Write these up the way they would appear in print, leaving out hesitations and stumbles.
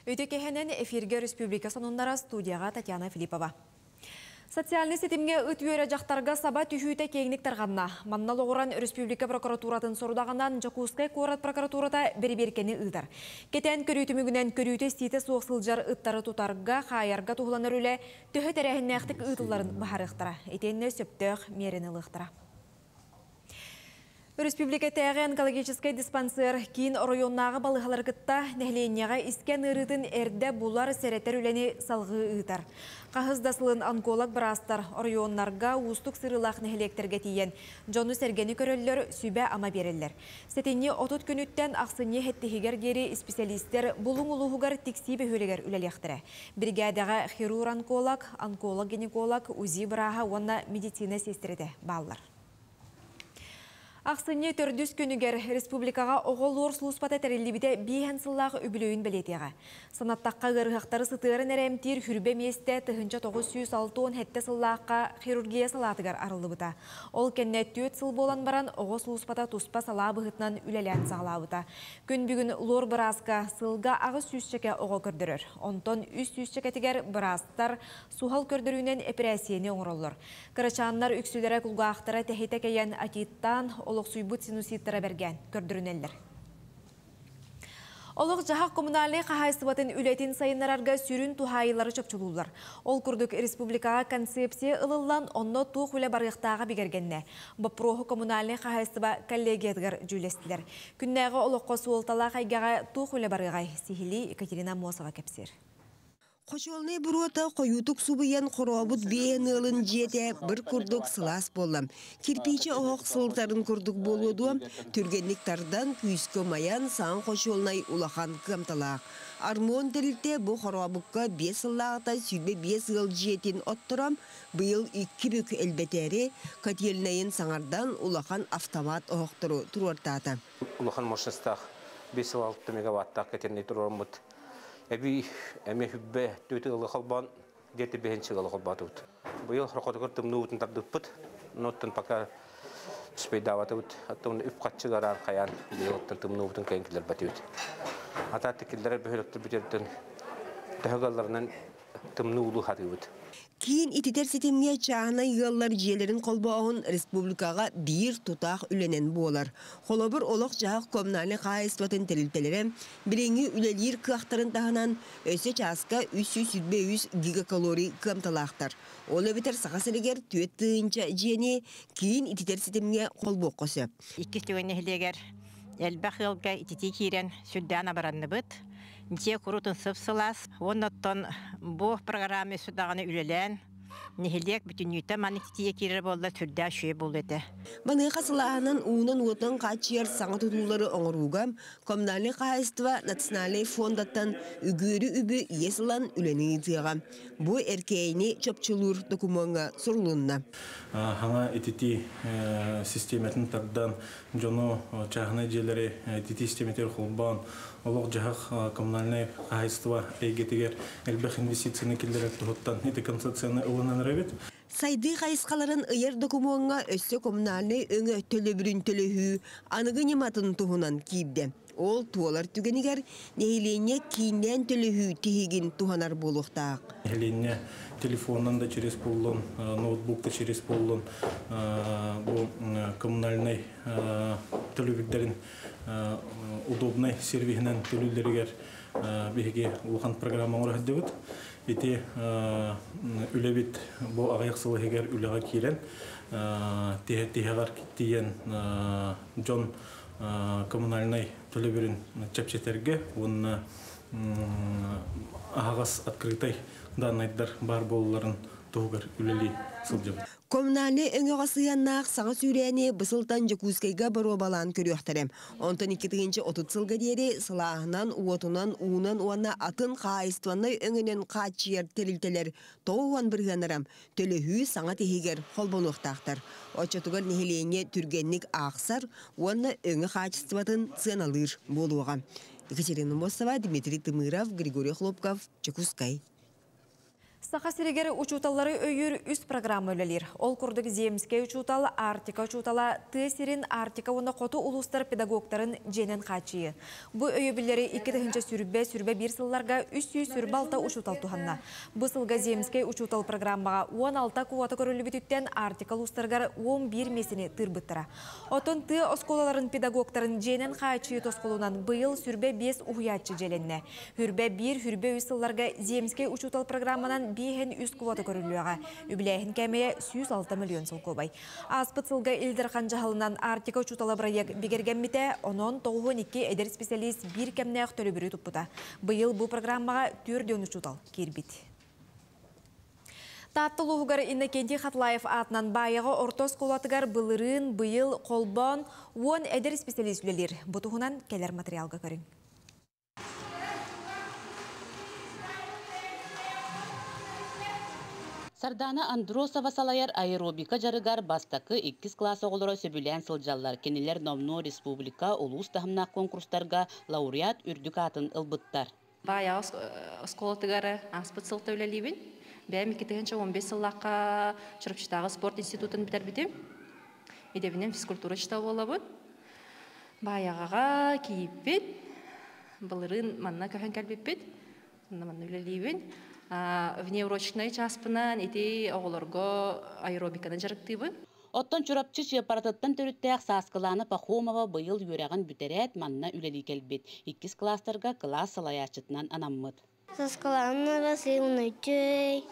Өтекехенен эфирге Республика сонундара студияға Татьяна Филиппова. Социальный сетимге үтүөрэ жақтарға саба түйүйті кеңнік тарғанна. Маннал оғыран Республика прокуратуратын сорудағынан Жакускай Корат прокуратурата бері-беркені ұлдар. Кетен көрүйтімігінен көрүйті стейті соқсылжар ұттары тұтарға, қайарға тұғыланыр үлі төхі тәрәхіннәқтік ұтыларын бағарықтыра. Етеніне сөптөқ мерені лықтыра. Республика тәғі онкологический диспансер кейін районнағы балығаларғытта нәхленеға isкен ұрытын әрді бұлар сәреттер үләне салғы ұйтар. Қағыздасылын онколог бірастар районнарға ұстық сырылақ нәхелектерге тиен. Жону сәргені көрілер сүбә ама берілер. Сәтенне отут күніттен ақсыне хеттігер гері специалистер бұлың ұлығығар тексибе хөлігер үлелектірі. Бригадаға хирург-онколог, онколог-гинеколог, УЗИ бұраға онна медицина сестереді баллар. Ақсыне төрдүс күнігер республикаға оғыл слуспата тәрелебіде бейхен сыллағы үбілөйін білетеға. Санаттаққа ғырғақтары сытырын әрәмтер хүрбе месте тұхынча 906 хетте сыллаққа хирургия салатығар арылыбыта. Ол кәнне 4 сыл болан баран оғыл слуспата туспа сала бұғытнан үләлән сағылабыта. Күн бүгін лор бұразға сылға ағы сүйсчеке оғы көрдірір. Онтон үс сүйсчекетігер бұразтар сухал көрдірінен операцияны оңырылыр. Кырачаннар үксілері күлғақтары тәхетекейен атиттан олық суйбут синуситтара берген көрдірінелер. Олық жағақ коммунальный қағайсыбатын үлетін сайынларарға сүрін тухайылары чөпчулулар. Ол күрдік республикаға концепция ылылан онно туқ үлі барғықтаға бігергенне. Бапроху коммунальный қағайсыба коллегиятығар жүлестілер. Күннәғы олыққа суылтала қайгаға туқ үлі барғығай. Сихили Екатерина Мосова кепсер. Қошолны бұруата қойутық субыян қоробыт бейін ылын жете бір күрдік сылас болам. Кирпичі оғық сылтарын күрдік болуду, түргенліктардан күйіскі маян сан қошолнай улахан қымталақ. Армон дәрілте бұл қоробыққа 5 сыллағыта сүрбе 5 ыл жетін оттырам, бұйыл 2 бүк әлбетері кателнайын саңардан улахан автомат оғықтыру тұрортаты. Улахан машинстақ 5-6 мегаваттақ кетеріне тұрормыд. Әме хүббе төті ғылы қалбан, деті бәхенші ғылы қалбаты ұт. Бұйыл рақотығыр тымны ұтын тарды ұппыт, ноттын пақа түспейдаваты ұт. Аттығын үп қатшығар арқаян, бұйылыттын тымны ұтын кәйінкілер бәті ұт. Ататы келдері бөхіліктір бітердің тәғаларынан тымны ұлы қаты ұт. Кейін ититер сетемге чағына йыллар жиелерін қолбауын республикаға бір тұтақ үленен болар. Қолабыр олық жағық комналы қайыстыватын тәрілтелері біреңі үлелер қақтарын тағынан өсі часқа 300 гигакалорий қамталақтар. Олы бітер сақасырегер түйеттіінча жиені кейін ититер сетемге қолбоқ қосы. Иккістігіне хілегер әлбәқ елге итити кейрен сүрдәна баранны бұд. Нте құрутын сыпсылас, оныттан бұл программы судағаны үлелен, нехелек бүтінүйті манитетие керер болды түрдә шүйе болды еті. Баны қасылағынан уынан отын қатшияр саңа тұтулары оңыруға, коммунальный қайыстыва национальный фондаттан үгірі үбі есілан үлені етіға. Бұл әркейіне чөпчілур документға сұрылынна. Хана этити системетін тардан жону чағына желері этити системетер қолбан олық жағақ коммунальный қайыстыва әйгетігер әлбәқ инвестицияны келдер әктіғыттан эти концепцияны ұлынан рәбет. Сайды қайысқаларын ұйыр документға өсі коммунальный өңі төлі бүрін төлі хүй анығы нематын тұғынан кейбді. Ол туалар түгенігер нехилене кейінен төлі хүй тегін тұғанар болуқтақ. Нехилене телефоннан да через поллон, ноутбукта через поллон, бұл коммунальный төлі удобный сервисінен төлілдерігер беге ұлған программа орады өт. Беті үлебет бұл ағаяқсылы егер үліға кейлен, тегеғар кеттейен жон коммунальный төлі чәпчетерге, оны ағас открытай данайдар бар болуларын тоғыр үлелі сылжым. Коммунальный өңіға сыяннақ саңа сүйрәне бұсылтан Жакускайға бару балан көріқтірем. Онтан 2-30 сылға дері сылағынан, уотынан, уынан уанна атын қайыстываннай өңінен қатшияр тәрілтелер тоғуан бірғанырам. Төлі хүй саңа тегегер қолбон ұқтақтар. Очатығар нехелене түргенник ақсар, уанна өңі қачыстыватын сыяналыр болуға. Екатерина Мосова, Дмитрий Тымыров, Григорий Хлопков, Жакускай. Саха сирегер учуталлары өйір үс программа өлелер. Ол күрдік земске учутал, Артика учутала, тесерин Артика оны қоту улустар педагогтарын женен қачыйы. Бұ өйебілері 2-тігінші сүрбе бір сылларға 300 сүрбе алта учутал туғанна. Бұ сылға земске учутал программаға 16 куаты көрілі бүтіттен Артика улустарғар 11 месіне тырбыттыра. Отын ты осколаларын педагогтарын женен қачыйы тосқолунан бұйыл сүрбе 5 уғиятчы желенне. Хүрбе 1, хүрбе 3 сылларға земске учутал программанан бейхен үст куаты көрілуіға. Үбіләйхін кәмея 106 миллион сыл көбай. Аспыт сылға Илдер Қанжағылынан Артика учутала проект бігергенміте, онын 92 әдер специалист бір кәмнәқ төлі бүрі тұппыта. Бұйыл бұл программаға 4 учутал кербет. Таттыл ұғығар Иннокентий Хатлаев атынан байығы ортос қолатығар бұлырын, бұйыл, қолбан, 10 әдер специалист үлелер. Бұтығынан келер материалға көрін. Сардана Андросова салайар аэробика жарыгар бастакы 2 класс оғылыры сөбілен сылжалар. Кенелер Номно Республика улус тахымнақ конкурстарға лауреат үрдік атын ылбыттар. Бая осколатығары аспыт сылты өлелейбін. Бәйім 2-15 сыллаққа Чырыпчытағы спорт институтын бітер бітім. Едебінен физкультура чытау олабын. Баяғаға кейіппет. Бұлырын манна көхен кәлбеппет. Манна өлелейбін. Внеурочной частпынан эти оголорго аэробиканы жарыктыбын. Оттон чурапчы чыпаратыттан төрүттәк Саскаланы Пахомова быйыл юраган бүтерәт манна үлели келбет. 2 класстарга класс салаячытынан анаммыт. Саскаланы Василовна үчөй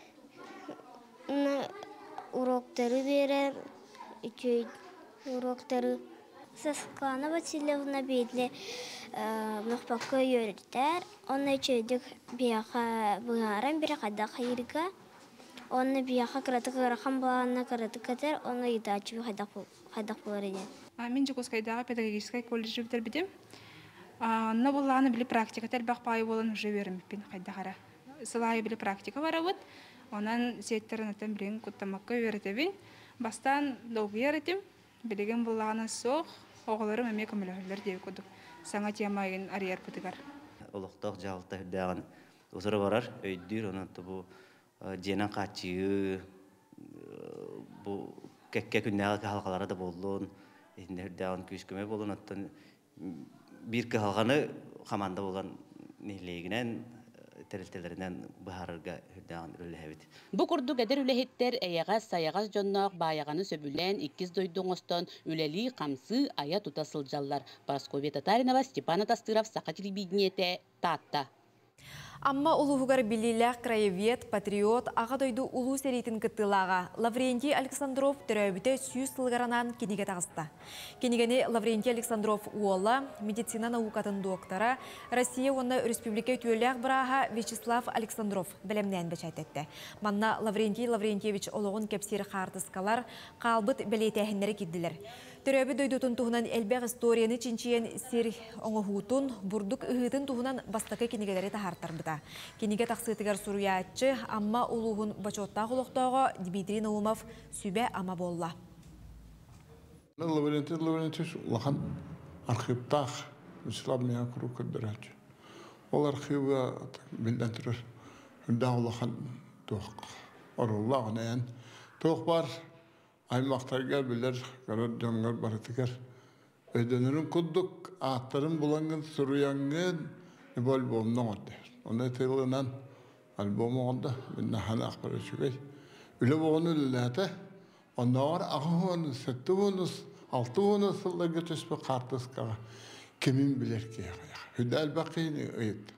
уроктары берер, үчөй уроктары. Саскаланы Василовна бедле мөхпакка йөртәр. Оны чөйдік бияқа бұғаран бір қада қайырға. Оны бияқа қыратық ғарақан бағанына қыратық кәтер, оны едачы қайдақ болар еден. Мен Жекоскайдағы педагогическай колледжі бітер бідім. Оны болағаны білі практика тәл бақпайы болын уже өріміппен қайда қара. Сылайы білі практика бар ауыд. Онан сеттерін әтен білген құттамаққа өретебін. Бастан долғы еретім. Білеген болағаны соқ, оғыларым әме көмілігілер деу көдік. Саңа темайын арияр бұтығар. Олықтақ жағылта хүрдіған ұзыры барар, өйдір, оны бұл женен қатшығы, бұл кәкке күннәғі қалғалары да болуын, етінде хүрдіған күйіскөме болуын, оттан бір қалғаны қаманда болған нелегінен, тәрілтелерінен бұхарырға хүрдіған үлі әбет. Бұ күрдік әдір үліхеттер әйеғаз саяғаз жоннақ баяғаны сөбілен 2 дойдың остан үләлі қамсы ая тұтасыл жаллар. Парасковия Татаринова, Степана Тастыров, Сақа телевидениеті, Татта. Амма улуғығар біліләқ краевед, патриот, аға дойду улу сәретін күттілаға. Лаврентий Александров түрәбіті сүйіз сылғаранан кенеге тағысты. Кенегені Лаврентий Александров уолла, медицина наукатын доктора, Россия оны республика түйеләқ бұраға Вячеслав Александров білімнен бәчәйтетті. Манна Лаврентий Лаврентьевич олығын кәпсері қартысқалар қалбыт бәлейтәхінлері кедділер. Түрәбі дойдутын туғынан әлбәқ историяны чинчиен сер оңығутын, бұрдық ұғытын туғынан бастақы кенегелері тахартар бұта. Кенеге тақсытығар сұруятчы, амма ұлығын бачоттағы ұлықтауға Дмитрий Наумов сүбә ама болла. Лаврентий ұлған архивтақ, Вячеслав меня күру көрдірәтші. Ол архивы бенден түрір, үнді ұлған тоқ, орыллағын әйін. Тоқ бар, аймақтарға білер, қарар жанғар барытығар. Өйденерін күддік, аттарын бұланғын, сұруяңғын, бұл альбомның отды. Оны тылынан альбомы оңды, мен наханы ақпары жүгей. Үлі болғаны үліләті, оннағар ағығын, сәтті ғыныз, алты ғыныз сылдығы түспі қартысқаға кемін білер кейіға. Үді әлбақиыны ұйытты.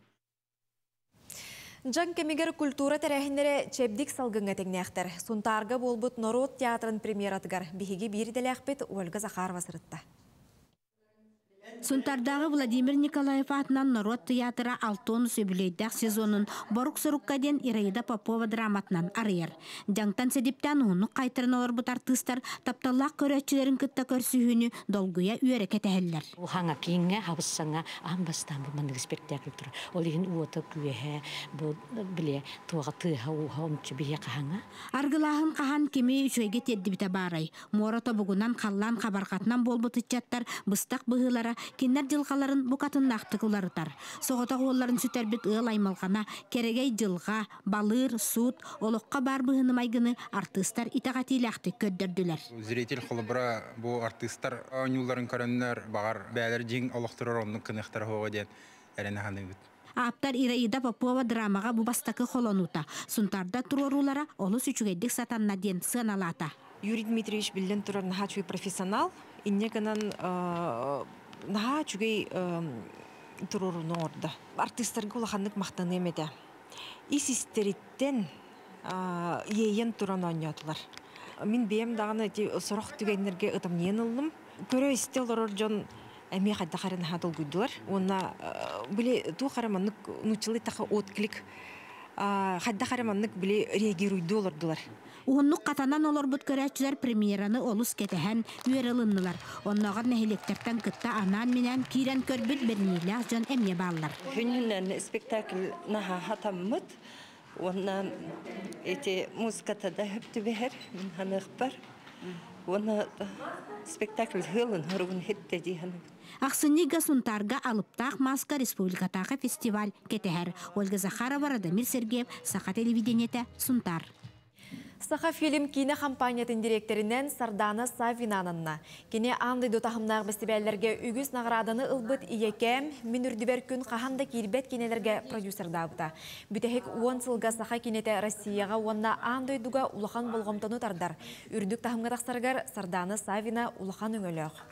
Жан кемегер культура тәрәхіндері чәбдік салғынға тәңнәқтір. Сұнтарға болбыт Народ театрын премьератығар. Бігеге берді Ольга Захарова сырытта. Сұнтардағы Владимир Николаев атынан Народ театры алтон сөбілейдәк сезонын Борық-Сұрыққаден Ираида Попова драматынан арыер. Жаңтан седептен оны қайтырын олар бұтар тұстар тапталақ көрәтшілерін күтті көрсүйіні долгуя үйерек әтәхеллер. Хаңа кейінге хабыссаңа амбастан бұл мандығы спектакль тұр. Ол ең уаты күйеге біле туаға тұға уға ұмчы бейе қағаңа. Арғылағын қаған кеме үшөйге тедді біті барай. Мората бұғынан қаллан қабарқатынан бол бұтычаттар бұстақ бұғылара киннер жылғаларын бұқатын нақты кыларытар. Соғыта қоларын сүтербіт ыл аймалғана, керегей жылға, балыр, суд, олыққа бар бұғыны майгыны артыстар итағатилақты көддірділер. Зритель холобра бу артисттар оңюларын көрөннөр багар бәлер жиң олохтурор онун кыныктар хого ден эрене ханыбыт. Аптар Ираида Попова драмаға бұбастақы қолонута. Сұнтарда тұрорулара олы сүчігейдік сатанна ден сыналата. Юрий Дмитриевич білден тұрар наға чуй профессионал. Иннегінен наға чугей тұрорunu орда. Артисттарға олақанлық мақтаны емеді. Исистериттен ейен тұран ойнатылар. Мен бейім дағаны сұрақ түгенлерге ұтымнен ұлым. Көрі істел ұрыр жон әме қайда қарын хадыл күділер. Онна біле ту қараманлық нұчылы тақы отклик қайда қараманлық біле реагируйды олырдылар. Уғынлық қатанан олар бұд көрәтшілер премьераны олыс кетіген үйеріліннілар. Оннағыр нәхелектертен күтті анан менен кейрен көрбіт бернейлер жон әме балылар. Хүнінен спектакль наға хатаммыд. Онна эти музыката да хөпті бәр, мен ханық бар. Онна спектакль хылын хұрғын хетті дейханып. Ақсыныға сұнтарға алыптақ Маска республикатағы фестиваль кетігер. Ольга Захарова, Радамир Сергеев, Саха телевидениеті Сұнтар. Саха фильм кино компаниятын директоринен Сардана Савинананна. Кене аңды дотахымнағы бәстебәлерге үгіз нағыраданы ылбыт иекем, мен үрдібер күн қағанда кирбет кенелерге продюсерда бұта. Бүтәхек 10 сылға Саха кинеті Россияға онна аңды дуға улахан болғымтану тардар. Үрдік тахымға тақсарғар Сардана Савина улахан өңіліғ.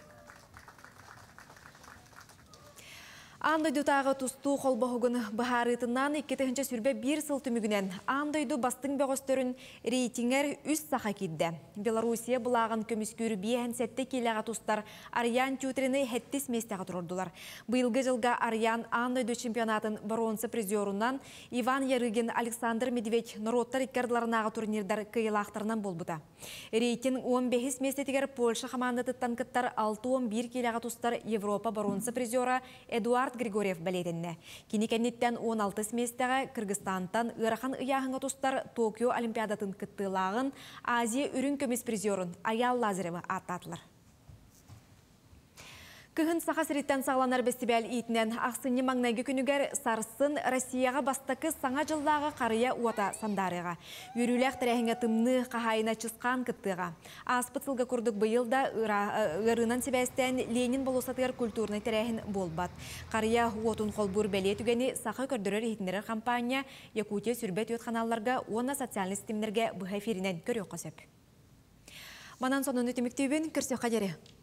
Андойду тағы тұсту қолбағығын бұхарытынан 2-ші сүрбе 1 сыл түмігінен андойду бастың бәғыстөрін рейтингер үст сақа кедді. Белоруссия бұлағын көміскөрі бейін сәтті келеға тұстар Ариян тютеріні хәттіс местеға тұрдылар. Бұйылғы жылға Ариян андойду чемпионатын баронсы призерунан Иван Ярыгин, Александр Медведь народтар иккардыларынаға турнирдар кыйлақтарынан болбыда. Рейтинг 15 местетігер Польша командатыттан кыттар 6-11 келеға тұстар Европа баронсы призера Эдуард Григорьев бәледінне. Кенекенеттен 16 местеға Кыргызстантан ұрахан ұяғыңа тұстар Токио Олимпиадатын кыттылағын Азия үрін көмес призерын Аял Лазарева аттатылар. Кыхын сақа сіреттен сағланар бәстебәл етінен ақсыны маңнайғы күнігер сарсын Россияға бастақы саңа жылдағы қарыя уата сандарыға. Үріләқ тәрәхіңе тымны қағайына чысқан кыттыға. Аспытсылға күрдік бұйылда ғырынан себәстен Ленин болусатығыр культурны тәрәхін болбат. Қарыя уотын қолбұр бәле түгені сақы көрдірер етіндері компания Якутия сүрбет өт қаналарға оны социальный системлерге бұға ферінен көрі қосып. Манан сонын өтіміктеуін көрсе қадері.